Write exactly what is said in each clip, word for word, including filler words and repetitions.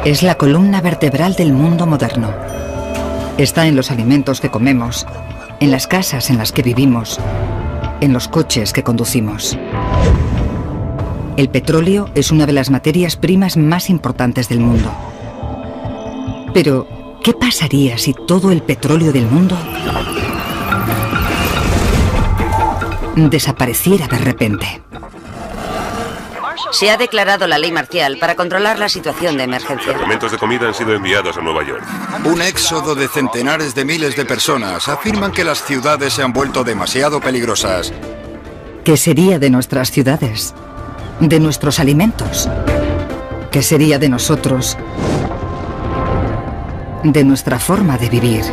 Es la columna vertebral del mundo moderno. Está en los alimentos que comemos, en las casas en las que vivimos, en los coches que conducimos. El petróleo es una de las materias primas más importantes del mundo. Pero, ¿qué pasaría si todo el petróleo del mundo desapareciera de repente? Se ha declarado la ley marcial para controlar la situación de emergencia. Cargamentos de comida han sido enviados a Nueva York. Un éxodo de centenares de miles de personas afirman que las ciudades se han vuelto demasiado peligrosas. ¿Qué sería de nuestras ciudades? ¿De nuestros alimentos? ¿Qué sería de nosotros? De nuestra forma de vivir.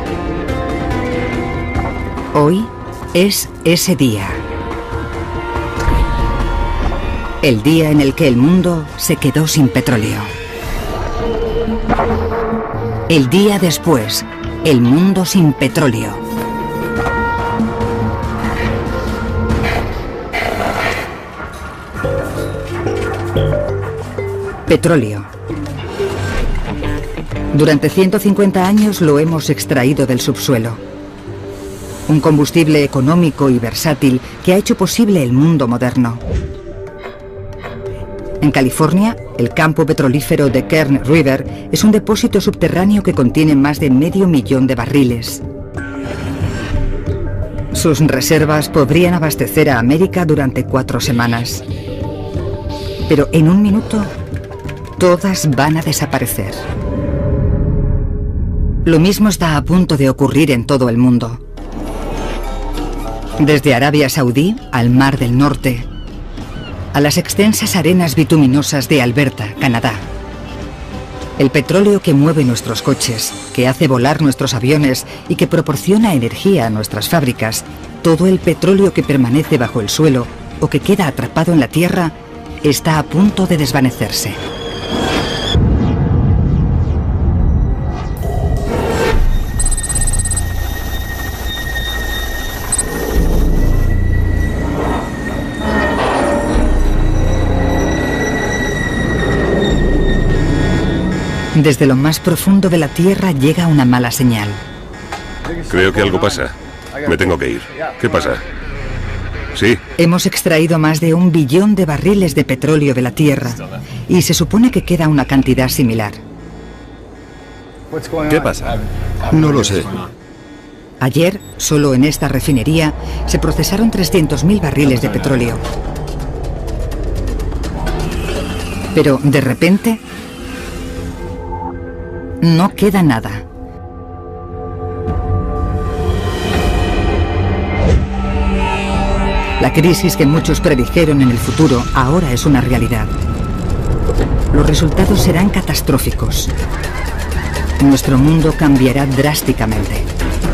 Hoy es ese día. El día en el que el mundo se quedó sin petróleo. El día después, el mundo sin petróleo. Petróleo. Durante ciento cincuenta años lo hemos extraído del subsuelo. Un combustible económico y versátil que ha hecho posible el mundo moderno. En California, el campo petrolífero de Kern River es un depósito subterráneo que contiene más de medio millón de barriles. Sus reservas podrían abastecer a América durante cuatro semanas. Pero en un minuto, todas van a desaparecer. Lo mismo está a punto de ocurrir en todo el mundo. Desde Arabia Saudí al Mar del Norte, a las extensas arenas bituminosas de Alberta, Canadá. El petróleo que mueve nuestros coches, que hace volar nuestros aviones y que proporciona energía a nuestras fábricas, todo el petróleo que permanece bajo el suelo o que queda atrapado en la tierra, está a punto de desvanecerse. Desde lo más profundo de la Tierra llega una mala señal. Creo que algo pasa. Me tengo que ir. ¿Qué pasa? Sí. Hemos extraído más de un billón de barriles de petróleo de la Tierra y se supone que queda una cantidad similar. ¿Qué pasa? No lo sé. Ayer, solo en esta refinería, se procesaron trescientos mil barriles de petróleo. Pero, de repente, no queda nada. La crisis que muchos predijeron en el futuro ahora es una realidad. Los resultados serán catastróficos. Nuestro mundo cambiará drásticamente.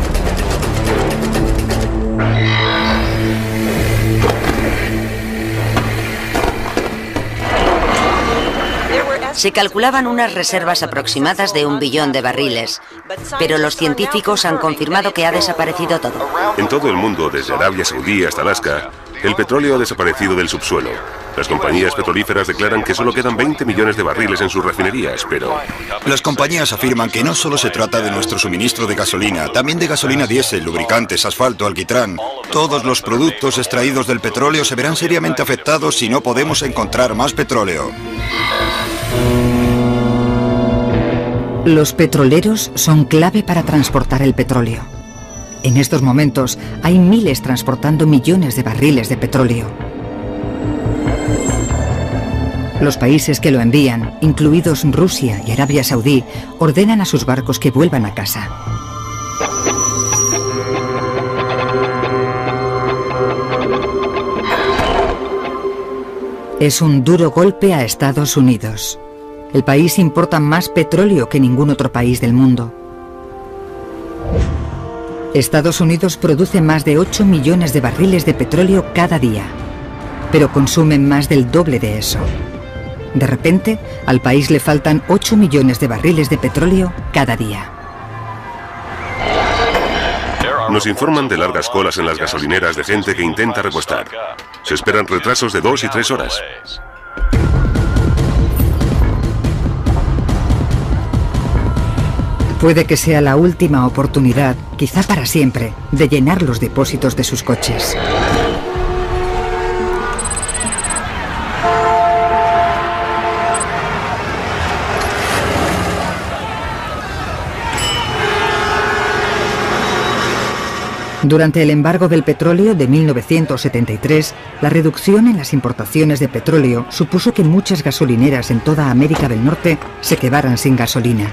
Se calculaban unas reservas aproximadas de un billón de barriles, pero los científicos han confirmado que ha desaparecido todo. En todo el mundo, desde Arabia Saudí hasta Alaska, el petróleo ha desaparecido del subsuelo. Las compañías petrolíferas declaran que solo quedan veinte millones de barriles en sus refinerías, pero... Las compañías afirman que no solo se trata de nuestro suministro de gasolina, también de gasolina diésel, lubricantes, asfalto, alquitrán. Todos los productos extraídos del petróleo se verán seriamente afectados si no podemos encontrar más petróleo. Los petroleros son clave para transportar el petróleo. En estos momentos hay miles transportando millones de barriles de petróleo. Los países que lo envían, incluidos Rusia y Arabia Saudí, ordenan a sus barcos que vuelvan a casa. Es un duro golpe a Estados Unidos. El país importa más petróleo que ningún otro país del mundo. Estados Unidos produce más de ocho millones de barriles de petróleo cada día, pero consumen más del doble de eso. De repente, al país le faltan ocho millones de barriles de petróleo cada día. Nos informan de largas colas en las gasolineras de gente que intenta repostar. Se esperan retrasos de dos y tres horas. Puede que sea la última oportunidad, quizá para siempre, de llenar los depósitos de sus coches. Durante el embargo del petróleo de mil novecientos setenta y tres, la reducción en las importaciones de petróleo supuso que muchas gasolineras en toda América del Norte se quedaran sin gasolina.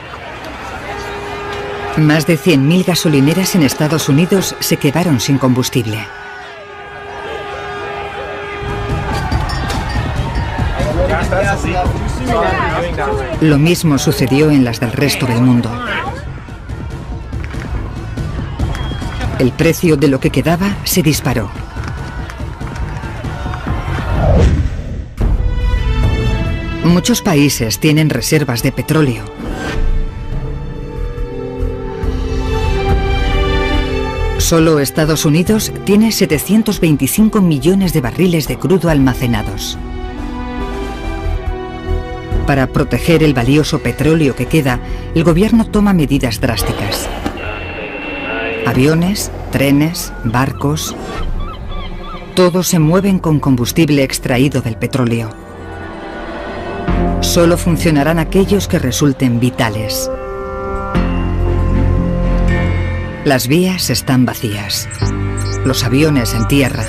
Más de cien mil gasolineras en Estados Unidos se quedaron sin combustible. Lo mismo sucedió en las del resto del mundo. El precio de lo que quedaba se disparó. Muchos países tienen reservas de petróleo. Solo Estados Unidos tiene setecientos veinticinco millones de barriles de crudo almacenados. Para proteger el valioso petróleo que queda, el gobierno toma medidas drásticas. Aviones, trenes, barcos... todos se mueven con combustible extraído del petróleo. Solo funcionarán aquellos que resulten vitales. Las vías están vacías. Los aviones en tierra.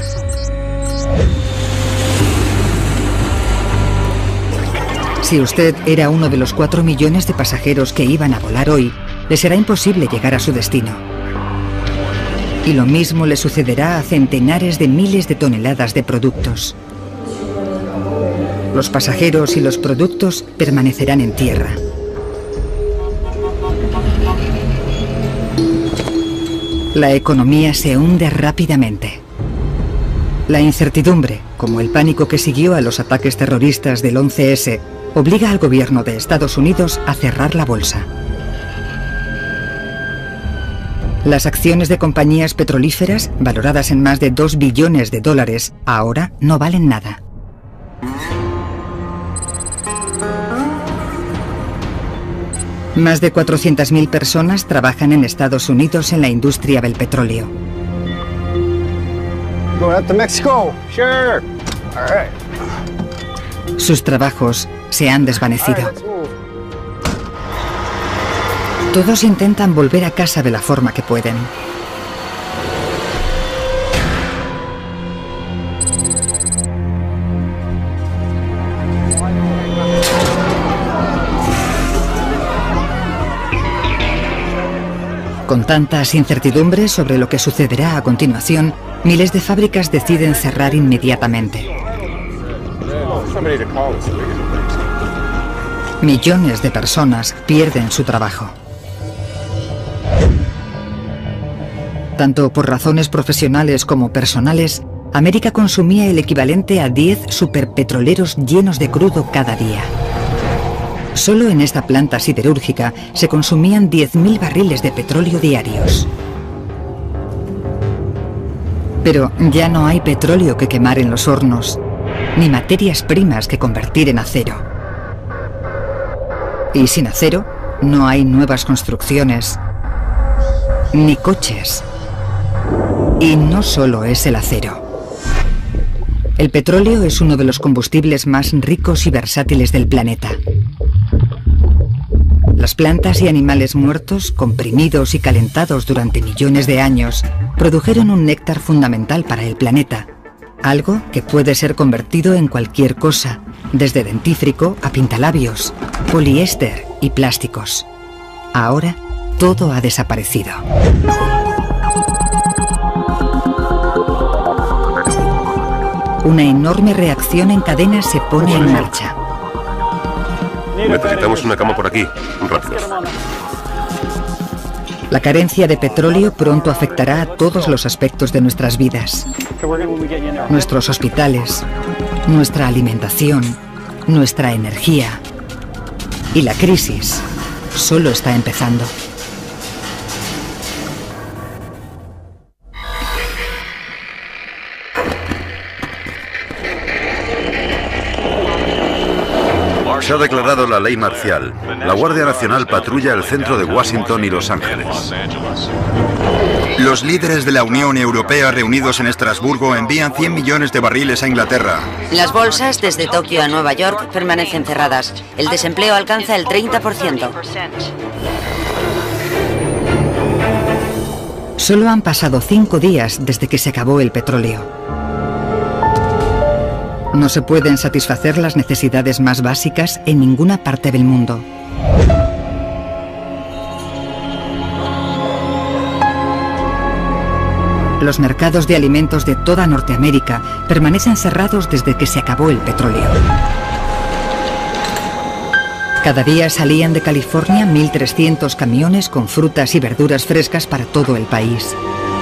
Si usted era uno de los cuatro millones de pasajeros que iban a volar hoy, le será imposible llegar a su destino. Y lo mismo le sucederá a centenares de miles de toneladas de productos. Los pasajeros y los productos permanecerán en tierra. La economía se hunde rápidamente. La incertidumbre, como el pánico que siguió a los ataques terroristas del once ese, obliga al gobierno de Estados Unidos a cerrar la bolsa. Las acciones de compañías petrolíferas, valoradas en más de dos billones de dólares, ahora no valen nada. Más de cuatrocientas mil personas trabajan en Estados Unidos en la industria del petróleo. Sus trabajos se han desvanecido. Todos intentan volver a casa de la forma que pueden. Con tantas incertidumbres sobre lo que sucederá a continuación, miles de fábricas deciden cerrar inmediatamente. Millones de personas pierden su trabajo. Tanto por razones profesionales como personales, América consumía el equivalente a diez superpetroleros llenos de crudo cada día. Solo en esta planta siderúrgica se consumían diez mil barriles de petróleo diarios. Pero ya no hay petróleo que quemar en los hornos, ni materias primas que convertir en acero. Y sin acero, no hay nuevas construcciones, ni coches. Y no solo es el acero. El petróleo es uno de los combustibles más ricos y versátiles del planeta. Las plantas y animales muertos, comprimidos y calentados durante millones de años, produjeron un néctar fundamental para el planeta, algo que puede ser convertido en cualquier cosa, desde dentífrico a pintalabios, poliéster y plásticos. Ahora, todo ha desaparecido. Una enorme reacción en cadena se pone en marcha. Necesitamos una cama por aquí, rápido. La carencia de petróleo pronto afectará a todos los aspectos de nuestras vidas. Nuestros hospitales, nuestra alimentación, nuestra energía. Y la crisis solo está empezando. Se ha declarado la ley marcial. La Guardia Nacional patrulla el centro de Washington y Los Ángeles. Los líderes de la Unión Europea reunidos en Estrasburgo envían cien millones de barriles a Inglaterra. Las bolsas desde Tokio a Nueva York permanecen cerradas. El desempleo alcanza el treinta por ciento. Solo han pasado cinco días desde que se acabó el petróleo. No se pueden satisfacer las necesidades más básicas en ninguna parte del mundo. Los mercados de alimentos de toda Norteamérica permanecen cerrados desde que se acabó el petróleo. Cada día salían de California mil trescientos camiones con frutas y verduras frescas para todo el país.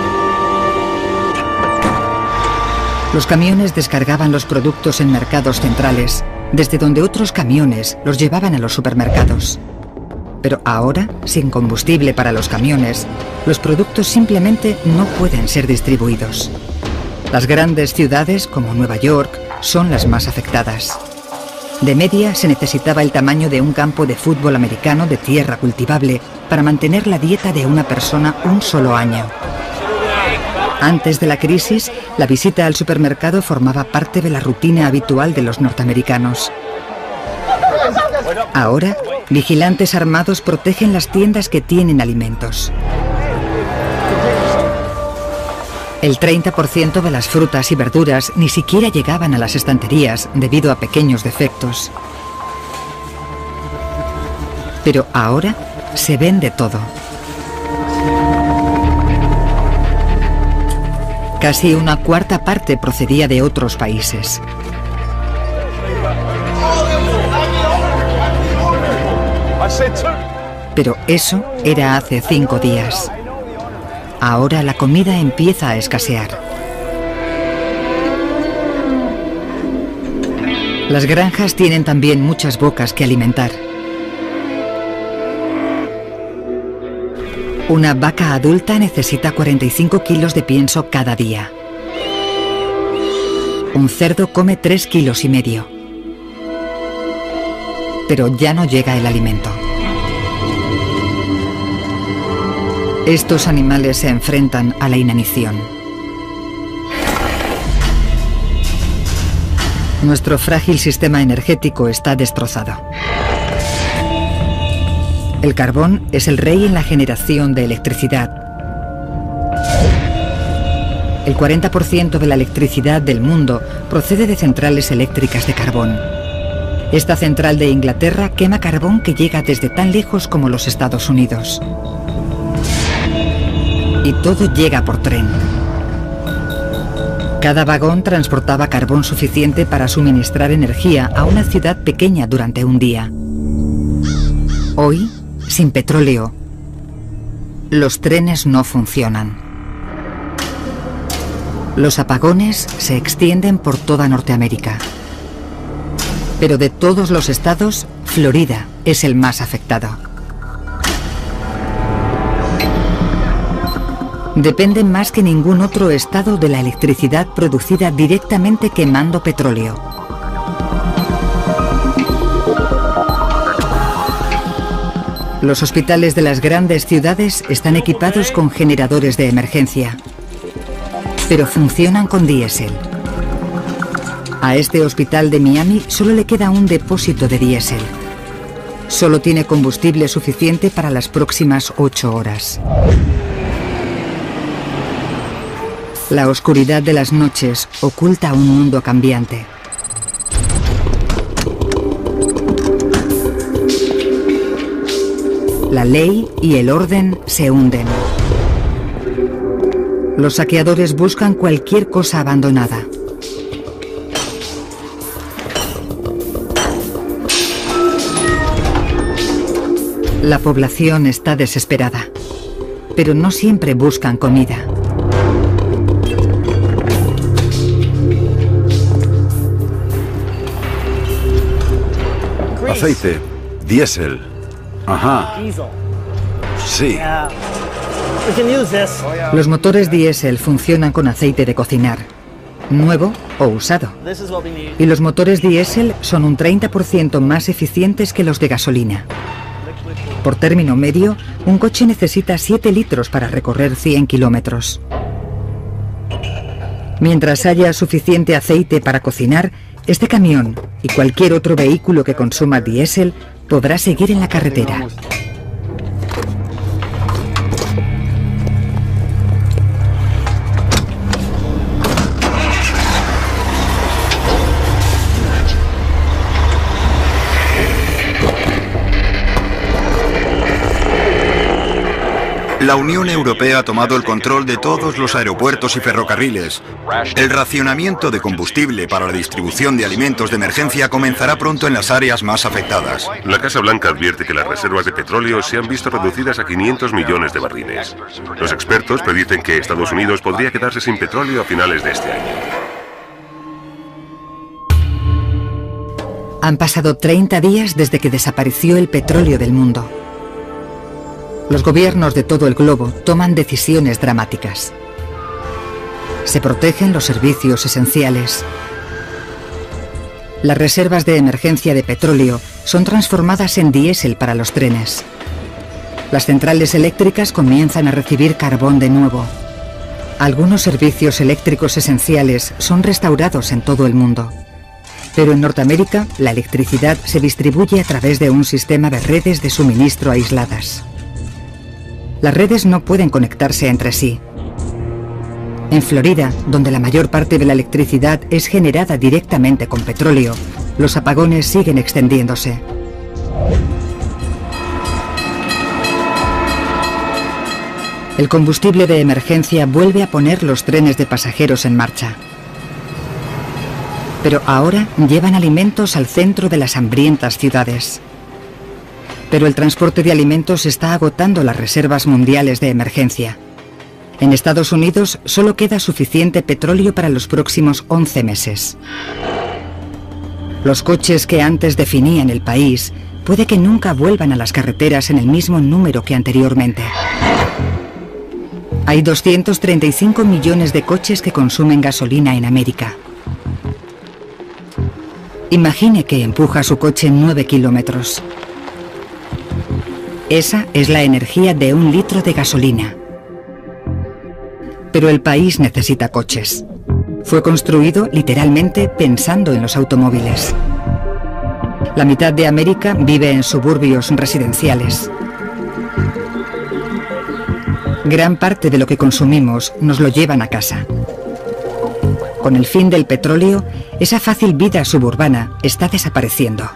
Los camiones descargaban los productos en mercados centrales, desde donde otros camiones los llevaban a los supermercados. Pero ahora, sin combustible para los camiones, los productos simplemente no pueden ser distribuidos. Las grandes ciudades, como Nueva York, son las más afectadas. De media se necesitaba el tamaño de un campo de fútbol americano de tierra cultivable para mantener la dieta de una persona un solo año. Antes de la crisis, la visita al supermercado formaba parte de la rutina habitual de los norteamericanos. Ahora, vigilantes armados protegen las tiendas que tienen alimentos. El treinta por ciento de las frutas y verduras ni siquiera llegaban a las estanterías debido a pequeños defectos. Pero ahora se vende todo. Casi una cuarta parte procedía de otros países. Pero eso era hace cinco días. Ahora la comida empieza a escasear. Las granjas tienen también muchas bocas que alimentar. Una vaca adulta necesita cuarenta y cinco kilos de pienso cada día. Un cerdo come tres kilos y medio. Pero ya no llega el alimento. Estos animales se enfrentan a la inanición. Nuestro frágil sistema energético está destrozado. El carbón es el rey en la generación de electricidad. El cuarenta por ciento de la electricidad del mundo procede de centrales eléctricas de carbón. Esta central de Inglaterra quema carbón que llega desde tan lejos como los Estados Unidos. Y todo llega por tren. Cada vagón transportaba carbón suficiente para suministrar energía a una ciudad pequeña durante un día. Hoy, sin petróleo, los trenes no funcionan. Los apagones se extienden por toda Norteamérica. Pero de todos los estados, Florida es el más afectado. Depende más que ningún otro estado de la electricidad producida directamente quemando petróleo. Los hospitales de las grandes ciudades están equipados con generadores de emergencia, pero funcionan con diésel. A este hospital de Miami solo le queda un depósito de diésel. Solo tiene combustible suficiente para las próximas ocho horas. La oscuridad de las noches oculta un mundo cambiante. La ley y el orden se hunden. Los saqueadores buscan cualquier cosa abandonada. La población está desesperada, pero no siempre buscan comida. Aceite, diésel. Ajá. Sí. Los motores diésel funcionan con aceite de cocinar, nuevo o usado. Y los motores diésel son un treinta por ciento más eficientes que los de gasolina. Por término medio, un coche necesita siete litros para recorrer cien kilómetros. Mientras haya suficiente aceite para cocinar, este camión y cualquier otro vehículo que consuma diésel podrá seguir en la carretera. La Unión Europea ha tomado el control de todos los aeropuertos y ferrocarriles. El racionamiento de combustible para la distribución de alimentos de emergencia comenzará pronto en las áreas más afectadas. La Casa Blanca advierte que las reservas de petróleo se han visto reducidas a quinientos millones de barriles. Los expertos predicen que Estados Unidos podría quedarse sin petróleo a finales de este año. Han pasado treinta días desde que desapareció el petróleo del mundo. Los gobiernos de todo el globo toman decisiones dramáticas. Se protegen los servicios esenciales. Las reservas de emergencia de petróleo son transformadas en diésel para los trenes. Las centrales eléctricas comienzan a recibir carbón de nuevo. Algunos servicios eléctricos esenciales son restaurados en todo el mundo. Pero en Norteamérica, la electricidad se distribuye a través de un sistema de redes de suministro aisladas. Las redes no pueden conectarse entre sí. En Florida, donde la mayor parte de la electricidad es generada directamente con petróleo, los apagones siguen extendiéndose. El combustible de emergencia vuelve a poner los trenes de pasajeros en marcha. Pero ahora llevan alimentos al centro de las hambrientas ciudades. Pero el transporte de alimentos está agotando las reservas mundiales de emergencia. En Estados Unidos solo queda suficiente petróleo para los próximos once meses. Los coches que antes definían el país puede que nunca vuelvan a las carreteras en el mismo número que anteriormente. Hay doscientos treinta y cinco millones de coches que consumen gasolina en América. Imagine que empuja su coche nueve kilómetros. Esa es la energía de un litro de gasolina. Pero el país necesita coches. Fue construido literalmente pensando en los automóviles. La mitad de América vive en suburbios residenciales. Gran parte de lo que consumimos nos lo llevan a casa. Con el fin del petróleo, esa fácil vida suburbana está desapareciendo.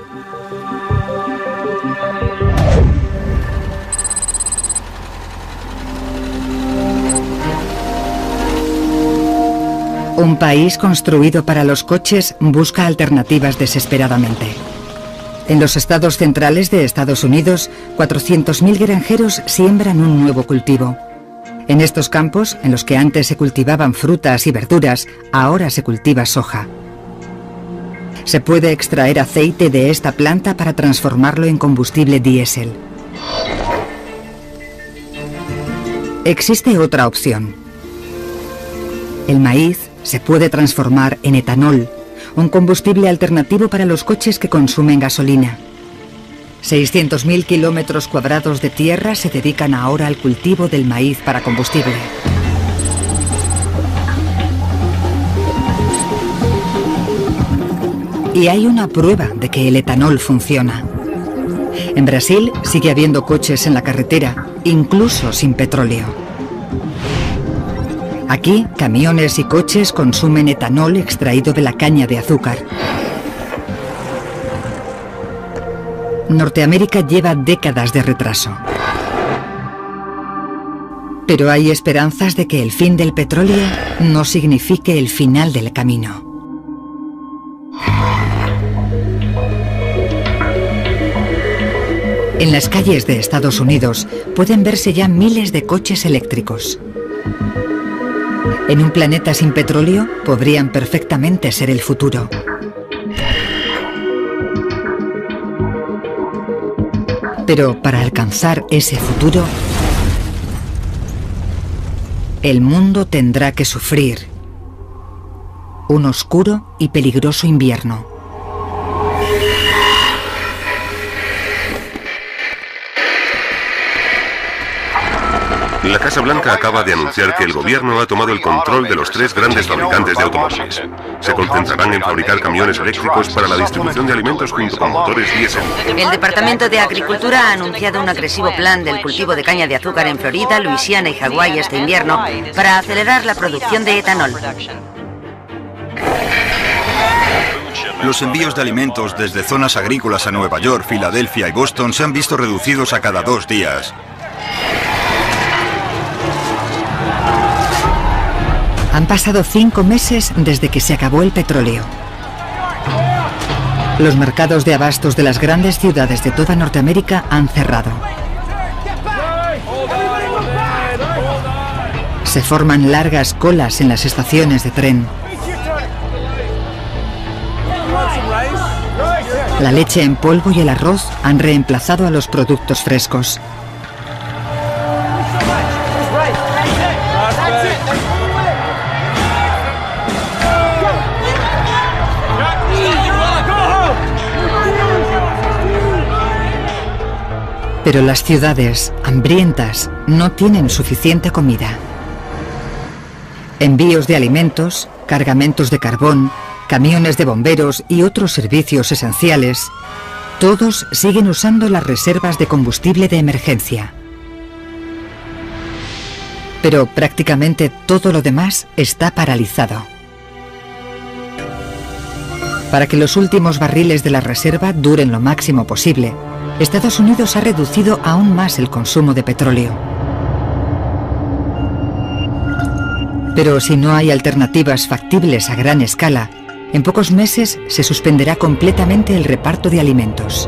Un país construido para los coches busca alternativas desesperadamente. En los estados centrales de Estados Unidos, cuatrocientos mil granjeros siembran un nuevo cultivo. En estos campos, en los que antes se cultivaban frutas y verduras, ahora se cultiva soja. Se puede extraer aceite de esta planta para transformarlo en combustible diésel. Existe otra opción. El maíz se puede transformar en etanol, un combustible alternativo para los coches que consumen gasolina. seiscientos mil kilómetros cuadrados de tierra se dedican ahora al cultivo del maíz para combustible. Y hay una prueba de que el etanol funciona. En Brasil sigue habiendo coches en la carretera, incluso sin petróleo. Aquí, camiones y coches consumen etanol extraído de la caña de azúcar. Norteamérica lleva décadas de retraso. Pero hay esperanzas de que el fin del petróleo no signifique el final del camino. En las calles de Estados Unidos pueden verse ya miles de coches eléctricos. En un planeta sin petróleo podrían perfectamente ser el futuro. Pero para alcanzar ese futuro, el mundo tendrá que sufrir un oscuro y peligroso invierno. La Casa Blanca acaba de anunciar que el gobierno ha tomado el control de los tres grandes fabricantes de automóviles. Se concentrarán en fabricar camiones eléctricos para la distribución de alimentos junto con motores diésel. El Departamento de Agricultura ha anunciado un agresivo plan del cultivo de caña de azúcar en Florida, Luisiana y Hawái este invierno para acelerar la producción de etanol. Los envíos de alimentos desde zonas agrícolas a Nueva York, Filadelfia y Boston se han visto reducidos a cada dos días. Han pasado cinco meses desde que se acabó el petróleo. Los mercados de abastos de las grandes ciudades de toda Norteamérica han cerrado. Se forman largas colas en las estaciones de tren. La leche en polvo y el arroz han reemplazado a los productos frescos. Pero las ciudades, hambrientas, no tienen suficiente comida. Envíos de alimentos, cargamentos de carbón, camiones de bomberos y otros servicios esenciales, todos siguen usando las reservas de combustible de emergencia. Pero prácticamente todo lo demás está paralizado. Para que los últimos barriles de la reserva duren lo máximo posible, Estados Unidos ha reducido aún más el consumo de petróleo. Pero si no hay alternativas factibles a gran escala, en pocos meses se suspenderá completamente el reparto de alimentos.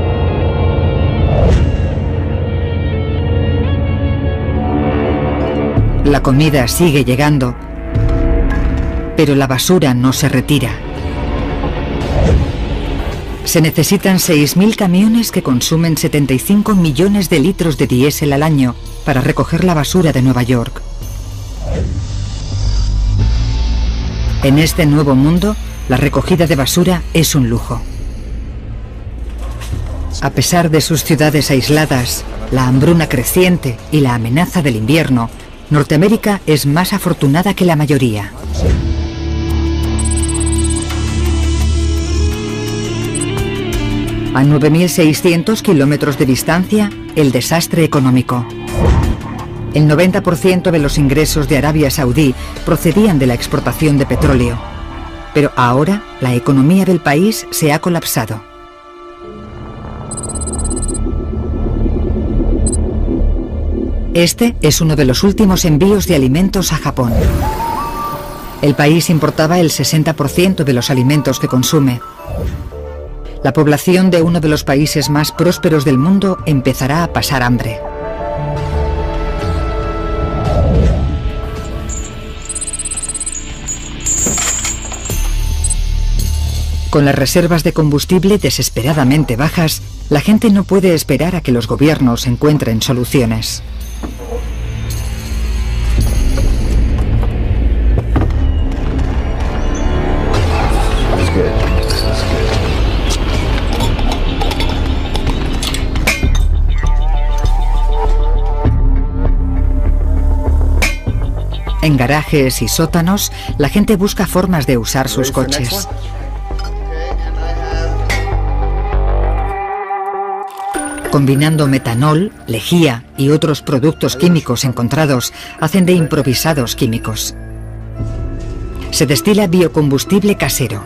La comida sigue llegando, pero la basura no se retira. Se necesitan seis mil camiones que consumen setenta y cinco millones de litros de diésel al año para recoger la basura de Nueva York. En este nuevo mundo, la recogida de basura es un lujo. A pesar de sus ciudades aisladas, la hambruna creciente y la amenaza del invierno, Norteamérica es más afortunada que la mayoría. A nueve mil seiscientos kilómetros de distancia, el desastre económico. El noventa por ciento de los ingresos de Arabia Saudí procedían de la exportación de petróleo. Pero ahora la economía del país se ha colapsado. Este es uno de los últimos envíos de alimentos a Japón. El país importaba el sesenta por ciento de los alimentos que consume. La población de uno de los países más prósperos del mundo empezará a pasar hambre. Con las reservas de combustible desesperadamente bajas, la gente no puede esperar a que los gobiernos encuentren soluciones. En garajes y sótanos, la gente busca formas de usar sus coches. Combinando metanol, lejía y otros productos químicos encontrados, hacen de improvisados químicos. Se destila biocombustible casero.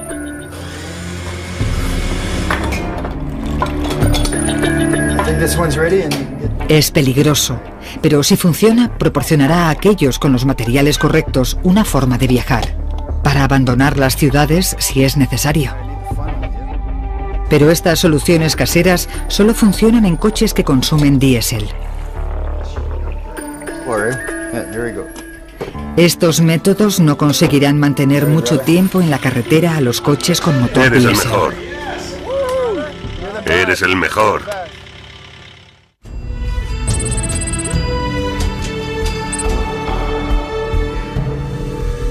Es peligroso, pero si funciona, proporcionará a aquellos con los materiales correctos una forma de viajar, para abandonar las ciudades si es necesario. Pero estas soluciones caseras solo funcionan en coches que consumen diésel. Estos métodos no conseguirán mantener mucho tiempo en la carretera a los coches con motor diésel. Eres el mejor. Eres el mejor.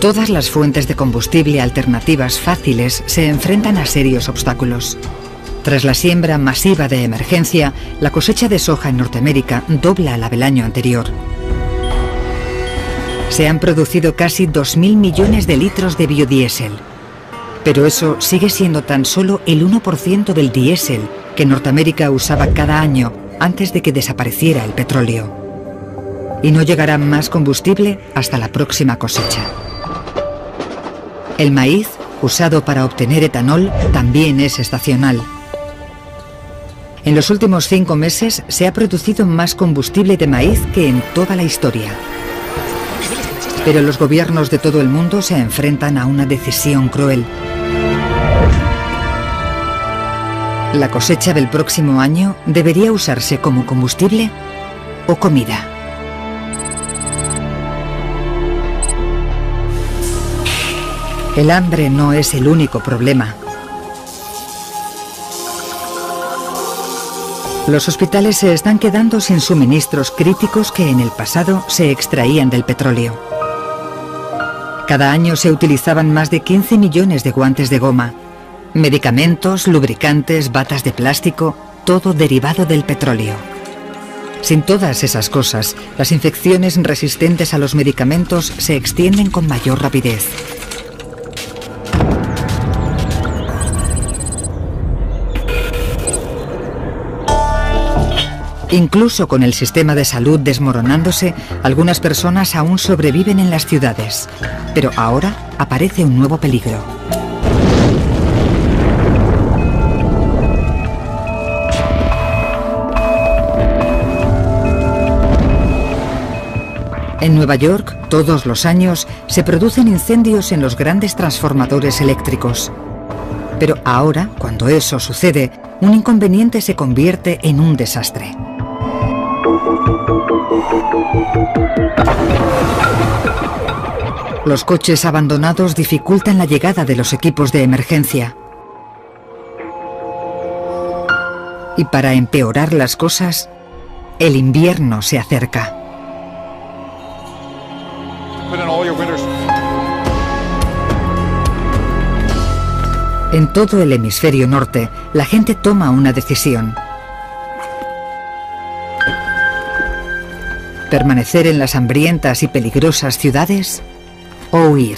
Todas las fuentes de combustible alternativas fáciles se enfrentan a serios obstáculos. Tras la siembra masiva de emergencia, la cosecha de soja en Norteamérica dobla la del año anterior. Se han producido casi dos mil millones de litros de biodiesel. Pero eso sigue siendo tan solo el uno por ciento del diésel que Norteamérica usaba cada año antes de que desapareciera el petróleo. Y no llegará más combustible hasta la próxima cosecha. El maíz, usado para obtener etanol, también es estacional. En los últimos cinco meses se ha producido más combustible de maíz que en toda la historia. Pero los gobiernos de todo el mundo se enfrentan a una decisión cruel. ¿La cosecha del próximo año debería usarse como combustible o comida? El hambre no es el único problema. Los hospitales se están quedando sin suministros críticos que en el pasado se extraían del petróleo. Cada año se utilizaban más de quince millones de guantes de goma, medicamentos, lubricantes, batas de plástico, todo derivado del petróleo. Sin todas esas cosas, las infecciones resistentes a los medicamentos se extienden con mayor rapidez. Incluso con el sistema de salud desmoronándose, algunas personas aún sobreviven en las ciudades. Pero ahora aparece un nuevo peligro. En Nueva York, todos los años, se producen incendios en los grandes transformadores eléctricos. Pero ahora, cuando eso sucede, un inconveniente se convierte en un desastre. Los coches abandonados dificultan la llegada de los equipos de emergencia. Y para empeorar las cosas, el invierno se acerca. En todo el hemisferio norte, la gente toma una decisión. ¿Permanecer en las hambrientas y peligrosas ciudades o huir?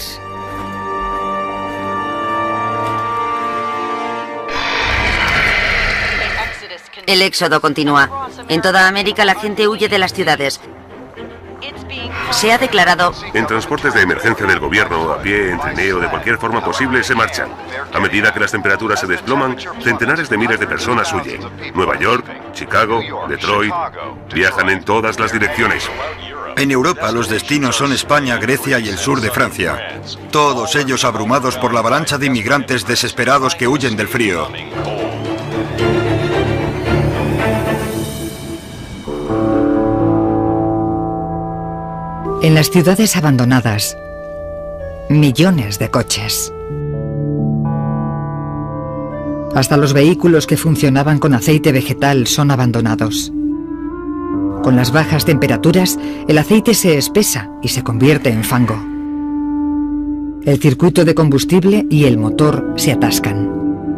El éxodo continúa. En toda América la gente huye de las ciudades. Se ha declarado... En transportes de emergencia del gobierno, a pie, en trineo, de cualquier forma posible, se marchan. A medida que las temperaturas se desploman, centenares de miles de personas huyen. Nueva York, Chicago, Detroit, viajan en todas las direcciones. En Europa los destinos son España, Grecia y el sur de Francia. Todos ellos abrumados por la avalancha de inmigrantes desesperados que huyen del frío. En las ciudades abandonadas, millones de coches. Hasta los vehículos que funcionaban con aceite vegetal son abandonados. Con las bajas temperaturas, el aceite se espesa y se convierte en fango. El circuito de combustible y el motor se atascan.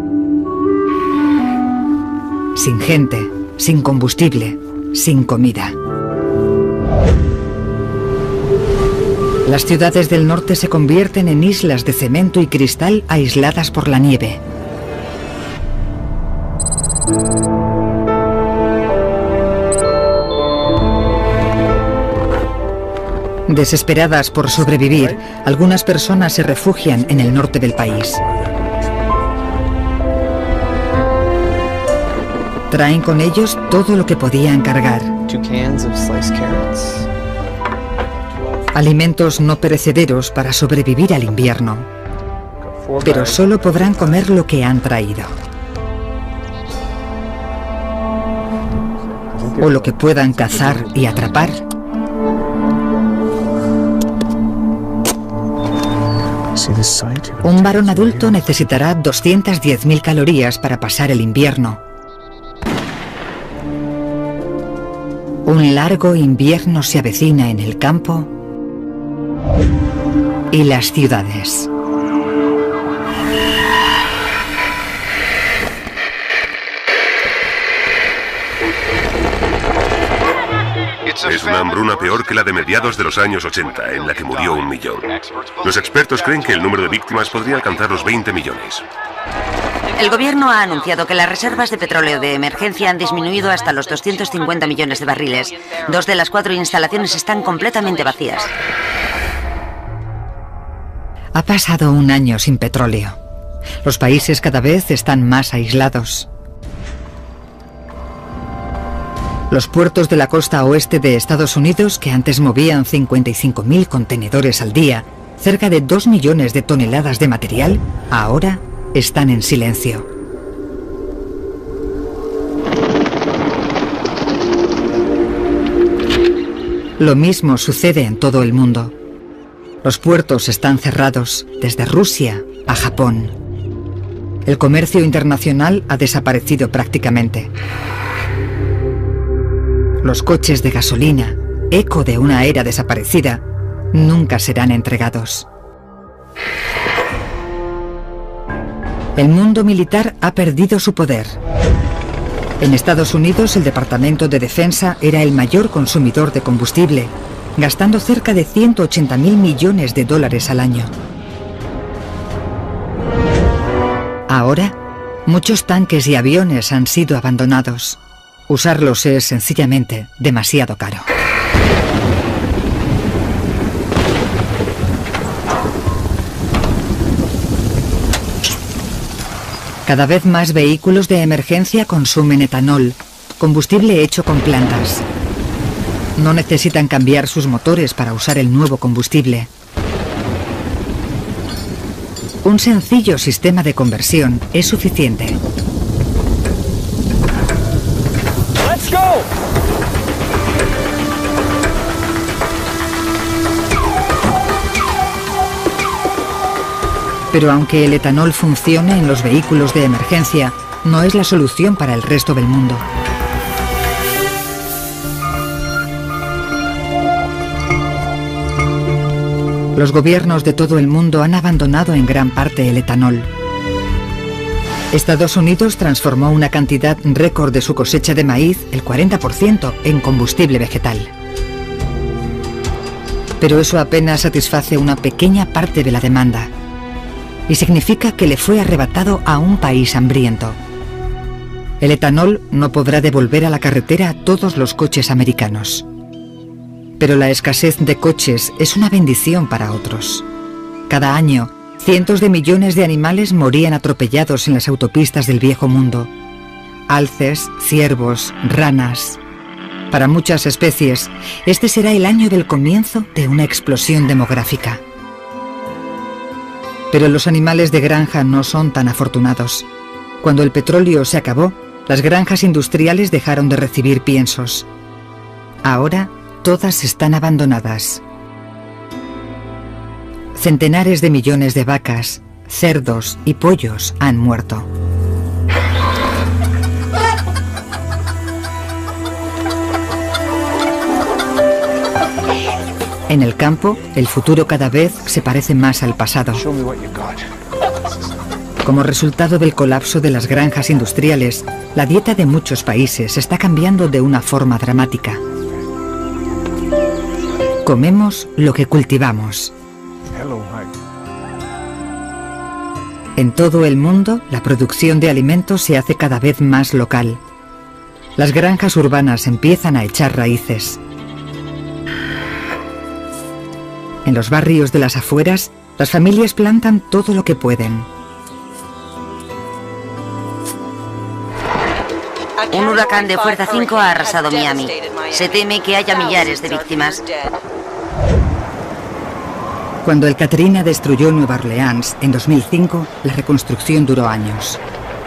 Sin gente, sin combustible, sin comida. Las ciudades del norte se convierten en islas de cemento y cristal aisladas por la nieve. Desesperadas por sobrevivir, algunas personas se refugian en el norte del país. Traen con ellos todo lo que podían cargar. Alimentos no perecederos para sobrevivir al invierno. Pero solo podrán comer lo que han traído. O lo que puedan cazar y atrapar. Un varón adulto necesitará doscientas diez mil calorías para pasar el invierno. Un largo invierno se avecina en el campo y las ciudades. Es una hambruna peor que la de mediados de los años ochenta, en la que murió un millón. Los expertos creen que el número de víctimas podría alcanzar los veinte millones. El gobierno ha anunciado que las reservas de petróleo de emergencia han disminuido hasta los doscientos cincuenta millones de barriles. Dos de las cuatro instalaciones están completamente vacías. Ha pasado un año sin petróleo. Los países cada vez están más aislados. Los puertos de la costa oeste de Estados Unidos, que antes movían cincuenta y cinco mil contenedores al día, cerca de dos millones de toneladas de material, ahora están en silencio. Lo mismo sucede en todo el mundo. Los puertos están cerrados, desde Rusia a Japón. El comercio internacional ha desaparecido prácticamente. Los coches de gasolina, eco de una era desaparecida, nunca serán entregados. El mundo militar ha perdido su poder. En Estados Unidos, el Departamento de Defensa era el mayor consumidor de combustible, gastando cerca de ciento ochenta mil millones de dólares al año. Ahora, muchos tanques y aviones han sido abandonados. Usarlos es sencillamente demasiado caro. Cada vez más vehículos de emergencia consumen etanol, combustible hecho con plantas. No necesitan cambiar sus motores para usar el nuevo combustible. Un sencillo sistema de conversión es suficiente. Let's go! Pero aunque el etanol funcione en los vehículos de emergencia, no es la solución para el resto del mundo. Los gobiernos de todo el mundo han abandonado en gran parte el etanol. Estados Unidos transformó una cantidad récord de su cosecha de maíz, el cuarenta por ciento, en combustible vegetal. Pero eso apenas satisface una pequeña parte de la demanda. Y significa que le fue arrebatado a un país hambriento. El etanol no podrá devolver a la carretera a todos los coches americanos. Pero la escasez de coches es una bendición para otros. Cada año, cientos de millones de animales morían atropellados en las autopistas del viejo mundo. Alces, ciervos, ranas. Para muchas especies, este será el año del comienzo de una explosión demográfica. Pero los animales de granja no son tan afortunados. Cuando el petróleo se acabó, las granjas industriales dejaron de recibir piensos. Ahora, todas están abandonadas. Centenares de millones de vacas, cerdos y pollos han muerto. En el campo, el futuro cada vez se parece más al pasado. Como resultado del colapso de las granjas industriales, la dieta de muchos países está cambiando de una forma dramática. Comemos lo que cultivamos. En todo el mundo, la producción de alimentos se hace cada vez más local. Las granjas urbanas empiezan a echar raíces. En los barrios de las afueras, las familias plantan todo lo que pueden. Un huracán de fuerza cinco ha arrasado Miami. Se teme que haya millares de víctimas. Cuando el Katrina destruyó Nueva Orleans en dos mil cinco, la reconstrucción duró años.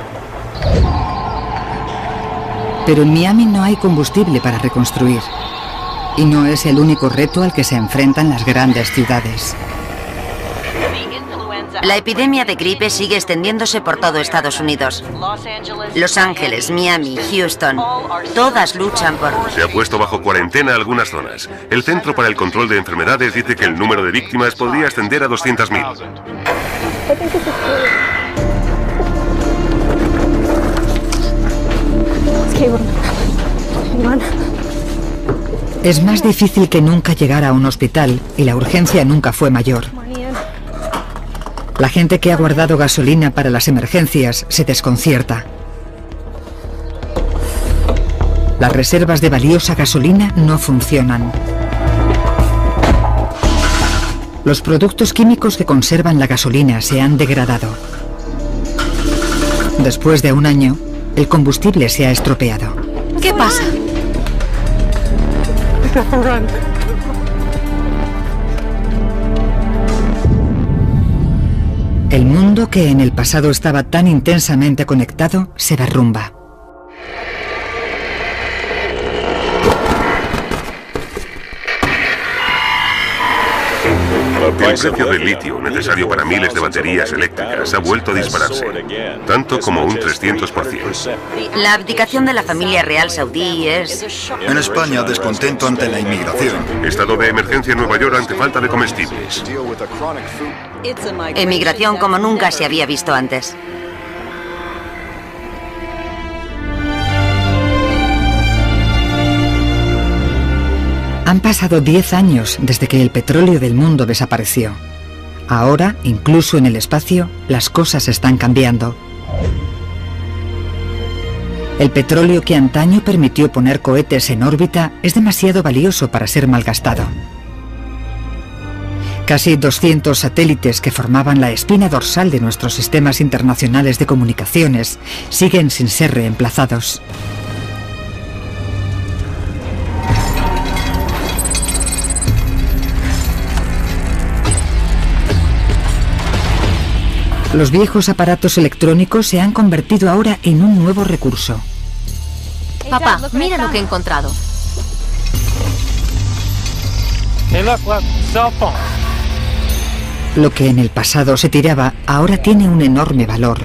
Pero en Miami no hay combustible para reconstruir. Y no es el único reto al que se enfrentan las grandes ciudades. La epidemia de gripe sigue extendiéndose por todo Estados Unidos. Los Ángeles, Miami, Houston, todas luchan por... Se ha puesto bajo cuarentena algunas zonas. El Centro para el Control de Enfermedades dice que el número de víctimas podría ascender a doscientas mil. Es más difícil que nunca llegar a un hospital y la urgencia nunca fue mayor. La gente que ha guardado gasolina para las emergencias se desconcierta. Las reservas de valiosa gasolina no funcionan. Los productos químicos que conservan la gasolina se han degradado. Después de un año, el combustible se ha estropeado. ¿Qué pasa? El mundo que en el pasado estaba tan intensamente conectado se derrumba. El precio del litio, necesario para miles de baterías eléctricas, ha vuelto a dispararse, tanto como un trescientos por ciento. La abdicación de la familia real saudí es... En España, descontento ante la inmigración. Estado de emergencia en Nueva York ante falta de comestibles. Emigración como nunca se había visto antes. Han pasado diez años desde que el petróleo del mundo desapareció. Ahora, incluso en el espacio, las cosas están cambiando. El petróleo que antaño permitió poner cohetes en órbita es demasiado valioso para ser malgastado. Casi doscientos satélites que formaban la espina dorsal de nuestros sistemas internacionales de comunicaciones siguen sin ser reemplazados. Los viejos aparatos electrónicos se han convertido ahora en un nuevo recurso. Papá, mira lo que he encontrado. Lo que en el pasado se tiraba ahora tiene un enorme valor.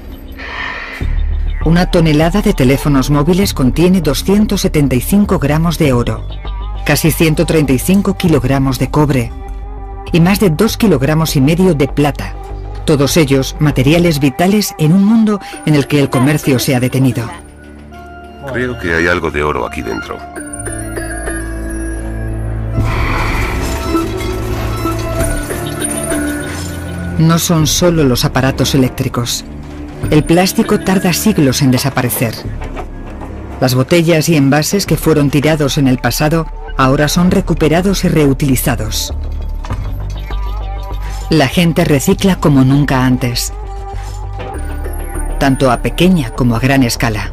Una tonelada de teléfonos móviles contiene doscientos setenta y cinco gramos de oro, casi ciento treinta y cinco kilogramos de cobre y más de dos kilogramos y medio de plata. Todos ellos materiales vitales en un mundo en el que el comercio se ha detenido. Creo que hay algo de oro aquí dentro. No son solo los aparatos eléctricos. El plástico tarda siglos en desaparecer. Las botellas y envases que fueron tirados en el pasado ahora son recuperados y reutilizados. La gente recicla como nunca antes, tanto a pequeña como a gran escala.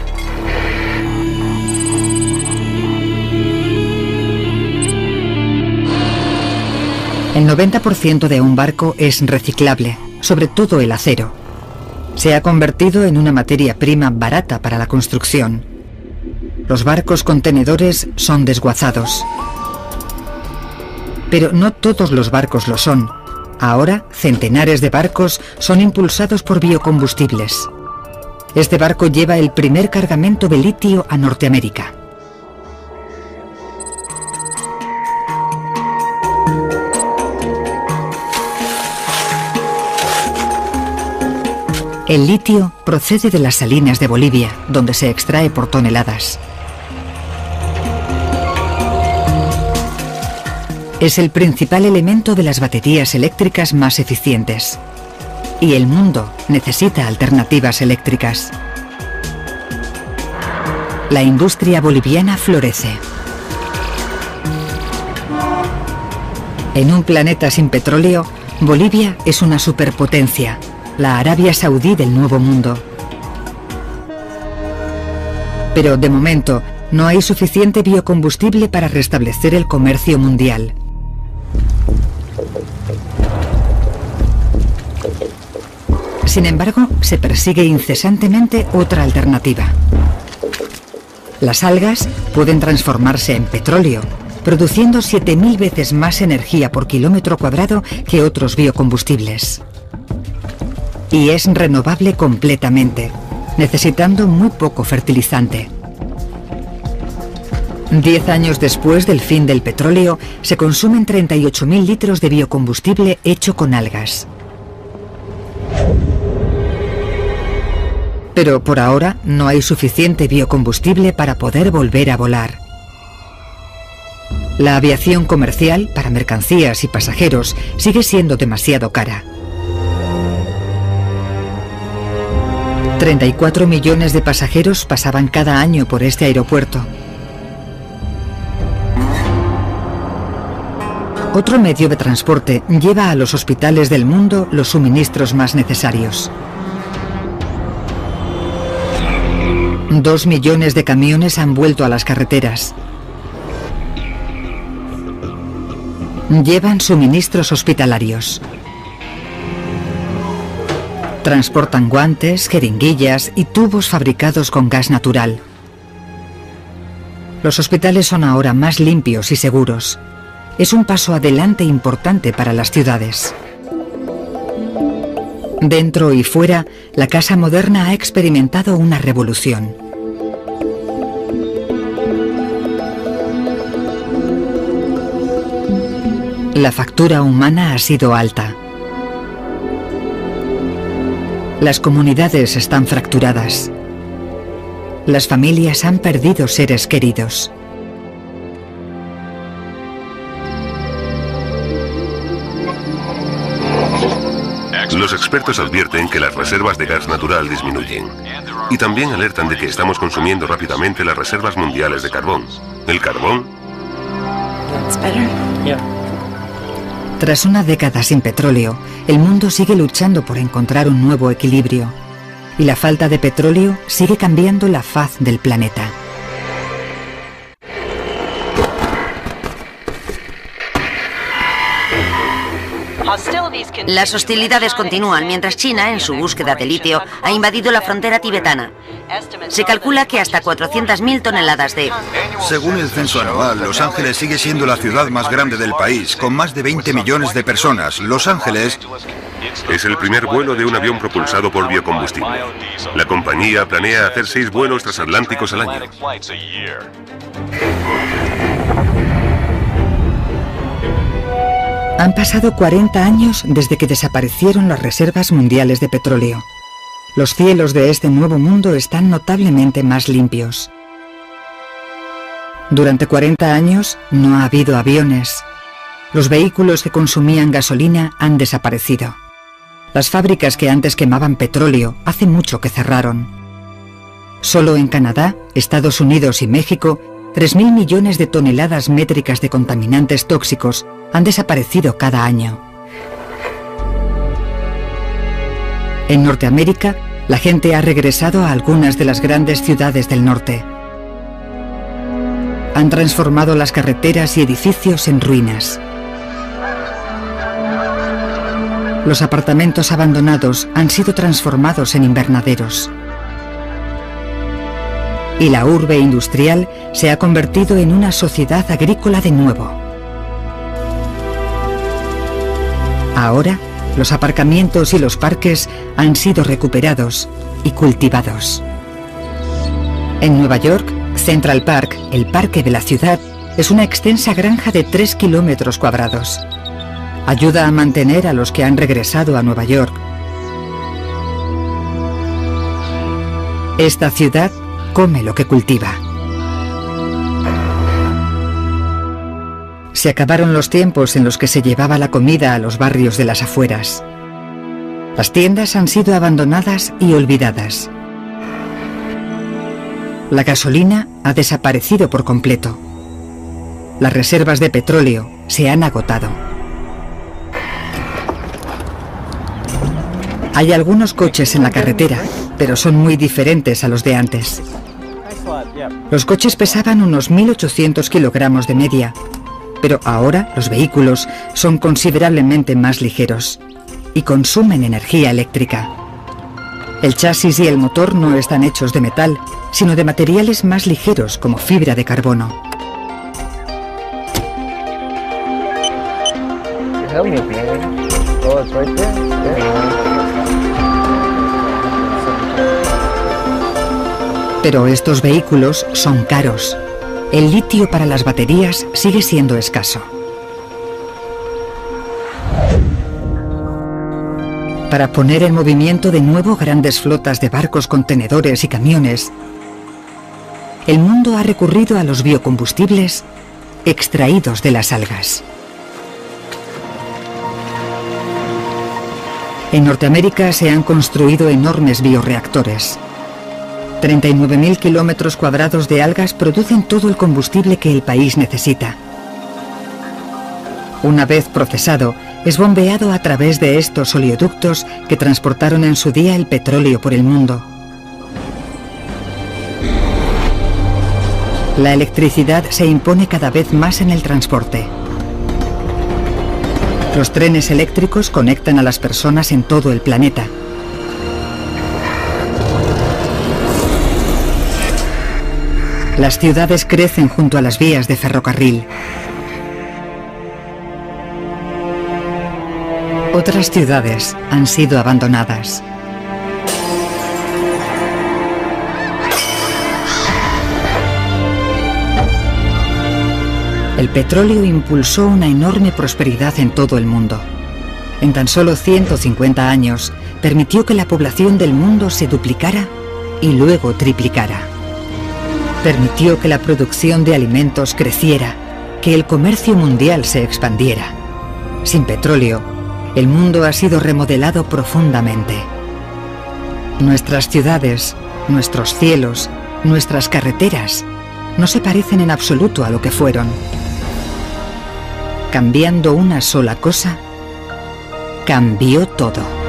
El noventa por ciento de un barco es reciclable, sobre todo el acero. Se ha convertido en una materia prima barata para la construcción. Los barcos contenedores son desguazados. Pero no todos los barcos lo son. Ahora, centenares de barcos son impulsados por biocombustibles. Este barco lleva el primer cargamento de litio a Norteamérica. El litio procede de las salinas de Bolivia, donde se extrae por toneladas. Es el principal elemento de las baterías eléctricas más eficientes. Y el mundo necesita alternativas eléctricas. La industria boliviana florece. En un planeta sin petróleo, Bolivia es una superpotencia, la Arabia Saudí del Nuevo Mundo. Pero de momento no hay suficiente biocombustible para restablecer el comercio mundial. Sin embargo, se persigue incesantemente otra alternativa. Las algas pueden transformarse en petróleo, produciendo siete mil veces más energía por kilómetro cuadrado que otros biocombustibles. Y es renovable completamente, necesitando muy poco fertilizante. Diez años después del fin del petróleo, se consumen treinta y ocho mil litros de biocombustible hecho con algas. Pero por ahora no hay suficiente biocombustible para poder volver a volar. La aviación comercial para mercancías y pasajeros sigue siendo demasiado cara. treinta y cuatro millones de pasajeros pasaban cada año por este aeropuerto. Otro medio de transporte lleva a los hospitales del mundo los suministros más necesarios. Dos millones de camiones han vuelto a las carreteras. Llevan suministros hospitalarios. Transportan guantes, jeringuillas y tubos fabricados con gas natural. Los hospitales son ahora más limpios y seguros. Es un paso adelante importante para las ciudades. Dentro y fuera, la casa moderna ha experimentado una revolución. La factura humana ha sido alta. Las comunidades están fracturadas. Las familias han perdido seres queridos. Los expertos advierten que las reservas de gas natural disminuyen. Y también alertan de que estamos consumiendo rápidamente las reservas mundiales de carbón. ¿El carbón? Tras una década sin petróleo, el mundo sigue luchando por encontrar un nuevo equilibrio. Y la falta de petróleo sigue cambiando la faz del planeta. Las hostilidades continúan mientras China, en su búsqueda de litio, ha invadido la frontera tibetana. Se calcula que hasta cuatrocientas mil toneladas de... Según el censo anual, Los Ángeles sigue siendo la ciudad más grande del país, con más de veinte millones de personas. Los Ángeles es el primer vuelo de un avión propulsado por biocombustible. La compañía planea hacer seis vuelos transatlánticos al año. Han pasado cuarenta años desde que desaparecieron las reservas mundiales de petróleo. Los cielos de este nuevo mundo están notablemente más limpios. Durante cuarenta años no ha habido aviones. Los vehículos que consumían gasolina han desaparecido. Las fábricas que antes quemaban petróleo hace mucho que cerraron. Solo en Canadá, Estados Unidos y México, tres mil millones de toneladas métricas de contaminantes tóxicos han desaparecido cada año. En Norteamérica, la gente ha regresado a algunas de las grandes ciudades del norte. Han transformado las carreteras y edificios en ruinas. Los apartamentos abandonados han sido transformados en invernaderos. Y la urbe industrial se ha convertido en una sociedad agrícola de nuevo. Ahora, los aparcamientos y los parques han sido recuperados y cultivados. En Nueva York, Central Park, el parque de la ciudad, es una extensa granja de tres kilómetros cuadrados. Ayuda a mantener a los que han regresado a Nueva York. Esta ciudad come lo que cultiva. Se acabaron los tiempos en los que se llevaba la comida a los barrios de las afueras. Las tiendas han sido abandonadas y olvidadas. La gasolina ha desaparecido por completo. Las reservas de petróleo se han agotado. Hay algunos coches en la carretera, pero son muy diferentes a los de antes. Los coches pesaban unos mil ochocientos kilogramos de media, pero ahora los vehículos son considerablemente más ligeros y consumen energía eléctrica. El chasis y el motor no están hechos de metal, sino de materiales más ligeros como fibra de carbono. Pero estos vehículos son caros. El litio para las baterías sigue siendo escaso. Para poner en movimiento de nuevo grandes flotas de barcos, contenedores y camiones, el mundo ha recurrido a los biocombustibles extraídos de las algas. En Norteamérica se han construido enormes bioreactores. treinta y nueve mil kilómetros cuadrados de algas producen todo el combustible que el país necesita. Una vez procesado, es bombeado a través de estos oleoductos que transportaron en su día el petróleo por el mundo. La electricidad se impone cada vez más en el transporte. Los trenes eléctricos conectan a las personas en todo el planeta. Las ciudades crecen junto a las vías de ferrocarril. Otras ciudades han sido abandonadas. El petróleo impulsó una enorme prosperidad en todo el mundo. En tan solo ciento cincuenta años, permitió que la población del mundo se duplicara y luego triplicara. Permitió que la producción de alimentos creciera, que el comercio mundial se expandiera. Sin petróleo, el mundo ha sido remodelado profundamente. Nuestras ciudades, nuestros cielos, nuestras carreteras no se parecen en absoluto a lo que fueron. Cambiando una sola cosa, cambió todo.